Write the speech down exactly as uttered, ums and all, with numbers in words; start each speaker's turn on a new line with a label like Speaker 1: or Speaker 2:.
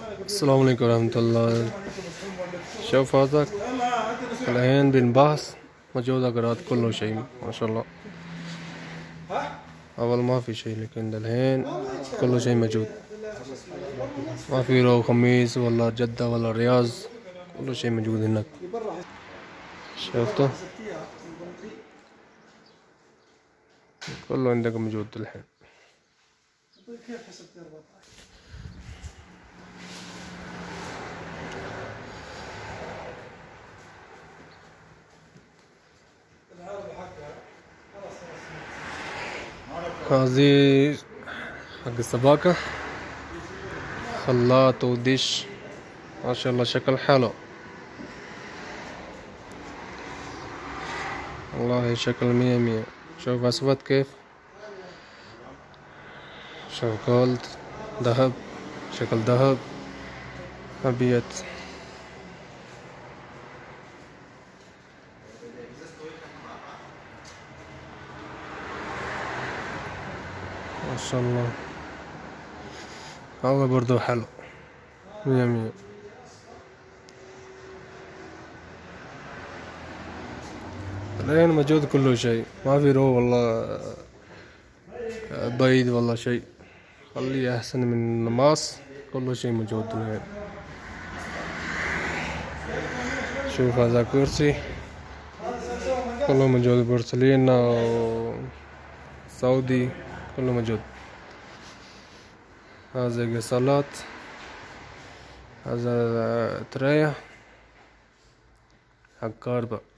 Speaker 1: السلام عليكم ورحمة الله. شوف هذا الحين بنبحث موجود أغراض كل شيء ما شاء الله. أول ما في شيء لكن الحين كل شيء موجود. ما في رو خميس ولا جدة ولا رياض، كل شيء موجود هناك. شفتوا كله عندك موجود الحين. هذه حق السباكة، خلاط ودش ما شاء الله، شكل حلو والله، شكل مية مية. شوف أسود كيف، شوف جولد ذهب، شكل ذهب أبيض. ما شاء الله، هذا برضو حلو مية مية. الحين موجود كل شيء، ما في رو والله بيض والله شيء، خليه أحسن من النماس. كل شيء موجود الحين. شوف هذا كرسي كله موجود، بورسلين سعودي كله موجود. هذا غسالات، هذا تريا حق كهرباء.